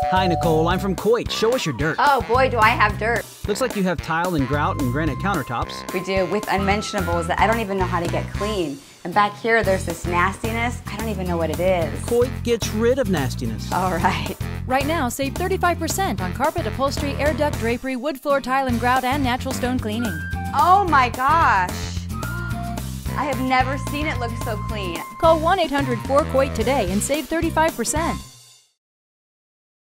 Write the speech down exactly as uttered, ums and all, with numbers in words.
Hi, Nicole. I'm from Coit. Show us your dirt. Oh boy, do I have dirt. Looks like you have tile and grout and granite countertops. We do, with unmentionables that I don't even know how to get clean. And back here, there's this nastiness. I don't even know what it is. Coit gets rid of nastiness. All right. Right now, save thirty-five percent on carpet, upholstery, air duct, drapery, wood floor, tile and grout, and natural stone cleaning. Oh my gosh. I have never seen it look so clean. Call one eight hundred four C O I T today and save thirty-five percent.